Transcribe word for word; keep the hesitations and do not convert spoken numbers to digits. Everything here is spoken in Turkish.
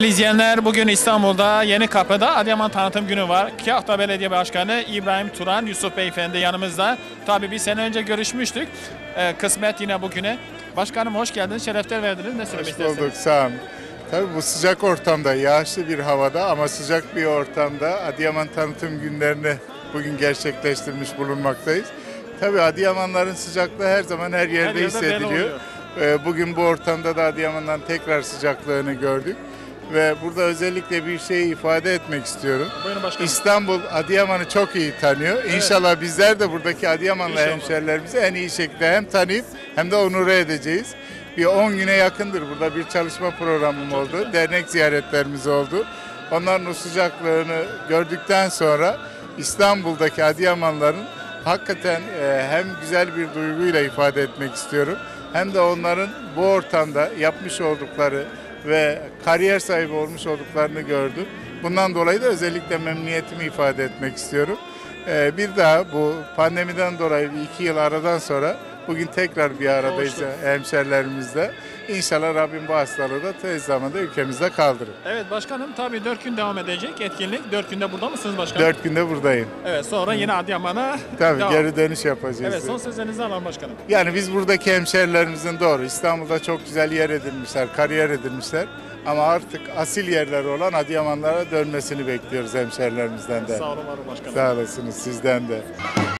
İzleyenler, bugün İstanbul'da Yenikapı'da Adıyaman Tanıtım Günü var. Kahta Belediye Başkanı İbrahim Turan Yusuf Beyefendi yanımızda. Tabii bir sene önce görüşmüştük. Ee, kısmet yine bugüne. Başkanım hoş geldiniz, şerefler verdiniz. Ne söylemek Hoş istersiniz? bulduk, sağ olun. Tabii bu sıcak ortamda, yağışlı bir havada ama sıcak bir ortamda Adıyaman Tanıtım Günlerini bugün gerçekleştirmiş bulunmaktayız. Tabii Adıyamanların sıcaklığı her zaman her yerde Her yerde belli hissediliyor. oluyor. Ee, Bugün bu ortamda da Adıyaman'dan tekrar sıcaklığını gördük. Ve burada özellikle bir şeyi ifade etmek istiyorum. Buyurun başkanım. İstanbul Adıyaman'ı çok iyi tanıyor. İnşallah bizler de buradaki Adıyamanlı İnşallah. hemşerilerimizi en iyi şekilde hem tanıyıp hem de onure edeceğiz. Bir on güne yakındır burada bir çalışma programım oldu. güzel. Dernek ziyaretlerimiz oldu. Onların o sıcaklığını gördükten sonra İstanbul'daki Adıyamanlıların hakikaten e, hem güzel bir duyguyla ifade etmek istiyorum. Hem de onların bu ortamda yapmış oldukları ve kariyer sahibi olmuş olduklarını gördüm. Bundan dolayı da özellikle memnuniyetimi ifade etmek istiyorum. Ee, bir daha bu pandemiden dolayı iki yıl aradan sonra bugün tekrar bir aradayız Kavuştuk. hemşerilerimizle. İnşallah Rabbim bu hastalığı da tez zamanda ülkemizde kaldırır. Evet başkanım, tabii dört gün devam edecek etkinlik. Dört günde burada mısınız başkanım? Dört günde buradayım. Evet, sonra yine Adıyaman'a Tabii devam. geri dönüş yapacağız. Evet, son sözlerinizi alalım başkanım. Yani biz buradaki hemşerilerimizin doğru İstanbul'da çok güzel yer edinmişler, kariyer edinmişler. Ama artık asil yerleri olan Adıyamanlara dönmesini bekliyoruz hemşerilerimizden de. Sağ olun, var olun başkanım. Sağ olasınız sizden de.